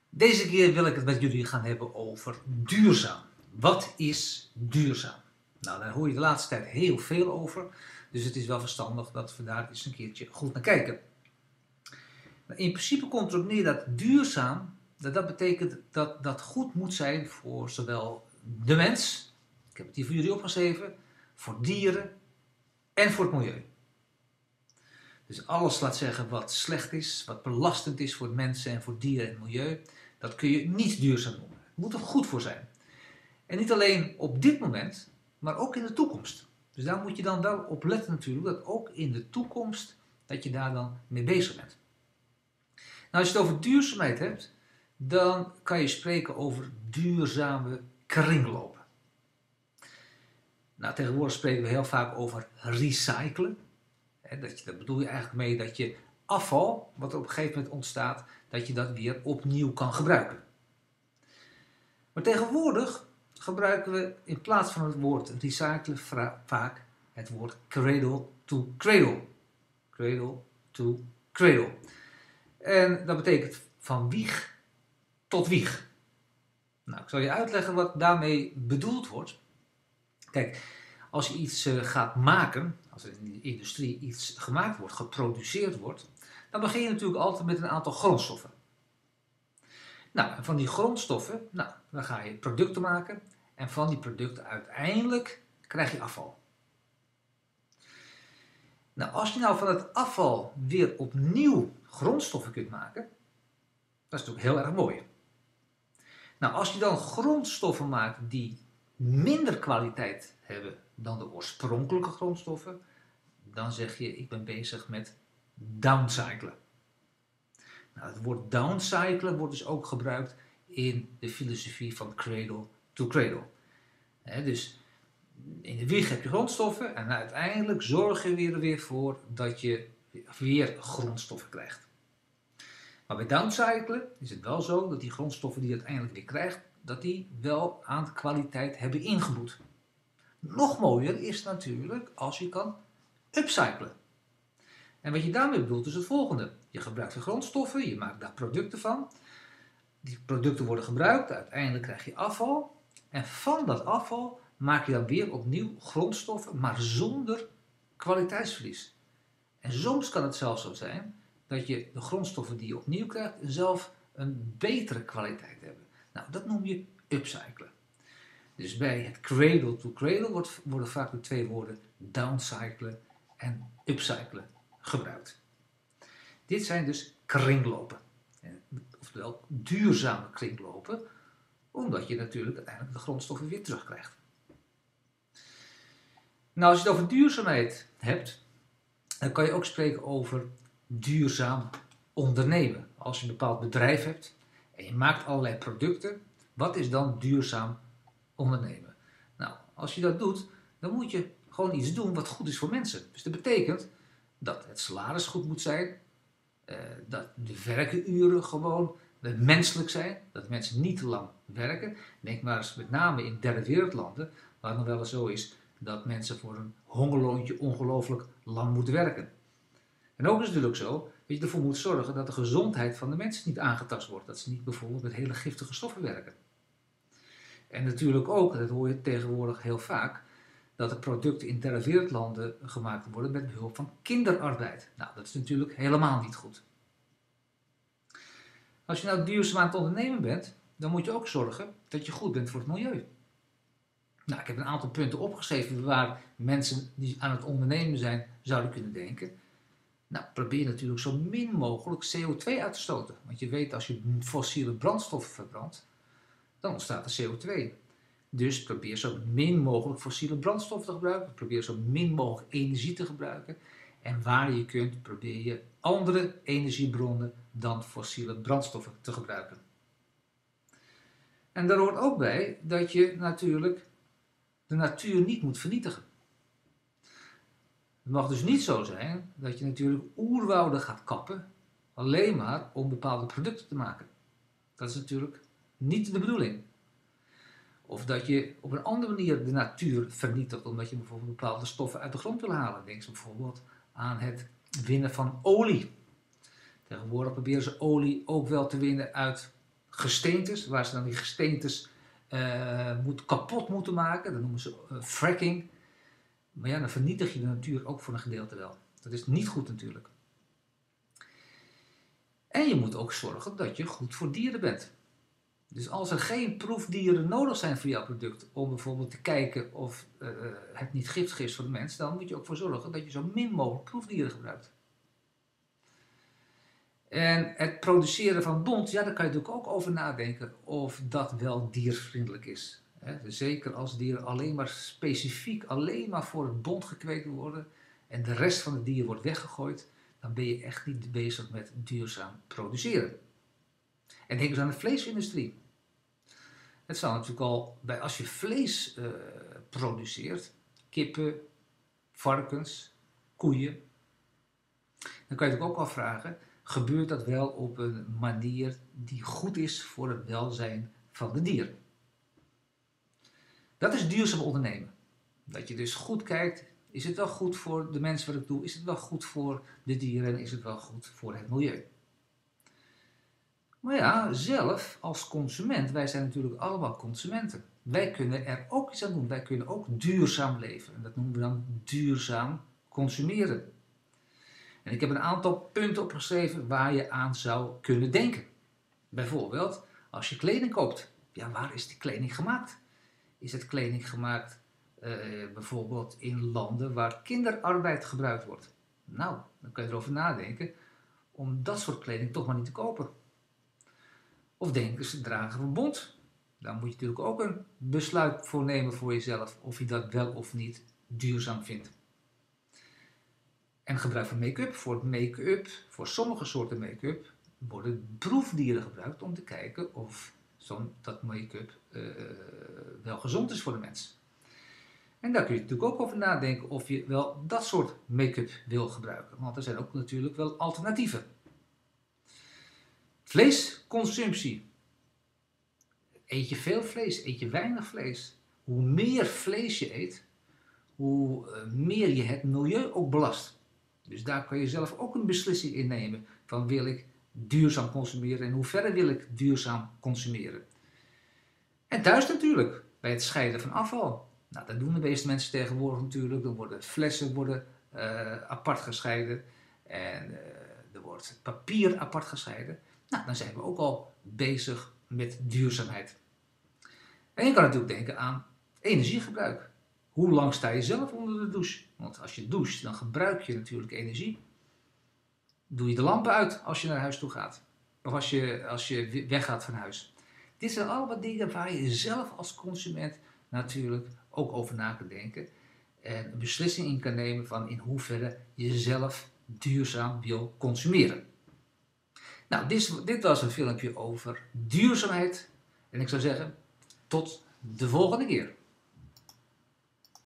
Deze keer wil ik het met jullie gaan hebben over duurzaam. Wat is duurzaam? Nou, daar hoor je de laatste tijd heel veel over. Dus het is wel verstandig dat we daar eens een keertje goed naar kijken. In principe komt erop neer dat duurzaam, dat betekent dat dat goed moet zijn voor zowel de mens, ik heb het hier voor jullie opgeschreven, voor dieren en voor het milieu. Dus alles, laat zeggen, wat slecht is, wat belastend is voor mensen en voor dieren en het milieu, dat kun je niet duurzaam noemen. Het moet er goed voor zijn. En niet alleen op dit moment, maar ook in de toekomst. Dus daar moet je dan wel op letten natuurlijk, dat ook in de toekomst, dat je daar dan mee bezig bent. Nou, als je het over duurzaamheid hebt, dan kan je spreken over duurzame kringlopen. Nou, tegenwoordig spreken we heel vaak over recyclen. Dat bedoel je eigenlijk mee dat je afval, wat er op een gegeven moment ontstaat, dat je dat weer opnieuw kan gebruiken. Maar tegenwoordig gebruiken we in plaats van het woord recyclen vaak het woord cradle to cradle. Cradle to cradle. En dat betekent van wieg tot wieg. Nou, ik zal je uitleggen wat daarmee bedoeld wordt. Kijk, als je iets gaat maken, als er in de industrie iets gemaakt wordt, geproduceerd wordt, dan begin je natuurlijk altijd met een aantal grondstoffen. Nou, en van die grondstoffen, dan ga je producten maken en van die producten uiteindelijk krijg je afval. Nou, als je nou van het afval weer opnieuw grondstoffen kunt maken, dat is natuurlijk heel erg mooi. Nou, als je dan grondstoffen maakt die minder kwaliteit hebben dan de oorspronkelijke grondstoffen, dan zeg je, ik ben bezig met downcyclen. Nou, het woord downcyclen wordt dus ook gebruikt in de filosofie van cradle to cradle. Dus in de wieg heb je grondstoffen en uiteindelijk zorg je er weer voor dat je weer grondstoffen krijgt. Maar bij downcyclen is het wel zo dat die grondstoffen die je uiteindelijk weer krijgt, dat die wel aan kwaliteit hebben ingeboet. Nog mooier is natuurlijk als je kan upcyclen. En wat je daarmee bedoelt is het volgende. Je gebruikt de grondstoffen, je maakt daar producten van. Die producten worden gebruikt, uiteindelijk krijg je afval. En van dat afval maak je dan weer opnieuw grondstoffen, maar zonder kwaliteitsverlies. En soms kan het zelfs zo zijn dat je de grondstoffen die je opnieuw krijgt zelf een betere kwaliteit hebben. Nou, dat noem je upcyclen. Dus bij het cradle to cradle worden vaak de twee woorden downcyclen en upcyclen gebruikt. Dit zijn dus kringlopen. Oftewel duurzame kringlopen, omdat je natuurlijk uiteindelijk de grondstoffen weer terugkrijgt. Nou, als je het over duurzaamheid hebt, dan kan je ook spreken over duurzaam ondernemen. Als je een bepaald bedrijf hebt en je maakt allerlei producten, wat is dan duurzaam ondernemen? Nou, als je dat doet, dan moet je gewoon iets doen wat goed is voor mensen. Dus dat betekent dat het salaris goed moet zijn, dat de werkenuren gewoon menselijk zijn, dat mensen niet te lang werken. Denk maar eens met name in derde wereldlanden, waar het nog wel eens zo is dat mensen voor een hongerloontje ongelooflijk lang moeten werken. En ook is het natuurlijk zo dat je ervoor moet zorgen dat de gezondheid van de mensen niet aangetast wordt. Dat ze niet bijvoorbeeld met hele giftige stoffen werken. En natuurlijk ook, dat hoor je tegenwoordig heel vaak, dat er producten in derde wereldlanden gemaakt worden met behulp van kinderarbeid. Nou, dat is natuurlijk helemaal niet goed. Als je nou duurzaam aan het ondernemen bent, dan moet je ook zorgen dat je goed bent voor het milieu. Nou, ik heb een aantal punten opgeschreven waar mensen die aan het ondernemen zijn zouden kunnen denken. Nou, probeer natuurlijk zo min mogelijk CO2 uit te stoten. Want je weet, als je fossiele brandstoffen verbrandt, dan ontstaat er CO2. Dus probeer zo min mogelijk fossiele brandstoffen te gebruiken. Probeer zo min mogelijk energie te gebruiken. En waar je kunt, probeer je andere energiebronnen dan fossiele brandstoffen te gebruiken. En daar hoort ook bij dat je natuurlijk de natuur niet moet vernietigen. Het mag dus niet zo zijn dat je natuurlijk oerwouden gaat kappen, alleen maar om bepaalde producten te maken. Dat is natuurlijk niet de bedoeling. Of dat je op een andere manier de natuur vernietigt, omdat je bijvoorbeeld bepaalde stoffen uit de grond wil halen. Denk bijvoorbeeld aan het winnen van olie. Tegenwoordig proberen ze olie ook wel te winnen uit gesteentes, waar ze dan die gesteentes kapot moeten maken. Dat noemen ze fracking. Maar ja, dan vernietig je de natuur ook voor een gedeelte wel. Dat is niet goed natuurlijk. En je moet ook zorgen dat je goed voor dieren bent. Dus als er geen proefdieren nodig zijn voor jouw product, om bijvoorbeeld te kijken of het niet giftig is voor de mens, dan moet je ook voor zorgen dat je zo min mogelijk proefdieren gebruikt. En het produceren van bont, ja, daar kan je natuurlijk ook over nadenken of dat wel diervriendelijk is. Zeker als dieren alleen maar specifiek, alleen maar voor het bont gekweekt worden en de rest van het dier wordt weggegooid, dan ben je echt niet bezig met duurzaam produceren. En denk eens aan de vleesindustrie. Het zal natuurlijk al, als je vlees produceert, kippen, varkens, koeien, dan kan je natuurlijk ook al vragen, gebeurt dat wel op een manier die goed is voor het welzijn van de dieren? Dat is duurzaam ondernemen. Dat je dus goed kijkt, is het wel goed voor de mensen wat ik doe? Is het wel goed voor de dieren en is het wel goed voor het milieu? Maar ja, zelf als consument, wij zijn natuurlijk allemaal consumenten. Wij kunnen er ook iets aan doen. Wij kunnen ook duurzaam leven. En dat noemen we dan duurzaam consumeren. En ik heb een aantal punten opgeschreven waar je aan zou kunnen denken. Bijvoorbeeld, als je kleding koopt. Ja, waar is die kleding gemaakt? Is het kleding gemaakt bijvoorbeeld in landen waar kinderarbeid gebruikt wordt? Nou, dan kun je erover nadenken om dat soort kleding toch maar niet te kopen. Of denken ze dragen van bont. Dan moet je natuurlijk ook een besluit voor nemen voor jezelf of je dat wel of niet duurzaam vindt. En gebruik van make-up. Voor sommige soorten make-up worden proefdieren gebruikt om te kijken of dat make-up wel gezond is voor de mens. En daar kun je natuurlijk ook over nadenken of je wel dat soort make-up wil gebruiken. Want er zijn ook natuurlijk wel alternatieven. Vleesconsumptie. Eet je veel vlees? Eet je weinig vlees? Hoe meer vlees je eet, hoe meer je het milieu ook belast. Dus daar kan je zelf ook een beslissing in nemen van wil ik duurzaam consumeren en in hoeverre wil ik duurzaam consumeren. En thuis natuurlijk, bij het scheiden van afval. Nou, dat doen de meeste mensen tegenwoordig natuurlijk. Dan worden flessen apart gescheiden en er wordt papier apart gescheiden. Nou, dan zijn we ook al bezig met duurzaamheid. En je kan natuurlijk denken aan energiegebruik. Hoe lang sta je zelf onder de douche? Want als je doucht, dan gebruik je natuurlijk energie. Doe je de lampen uit als je naar huis toe gaat. Of als je weggaat van huis. Dit zijn allemaal dingen waar je zelf als consument natuurlijk ook over na kan denken. En een beslissing in kan nemen van in hoeverre je zelf duurzaam wil consumeren. Nou, dit was een filmpje over duurzaamheid. En ik zou zeggen, tot de volgende keer.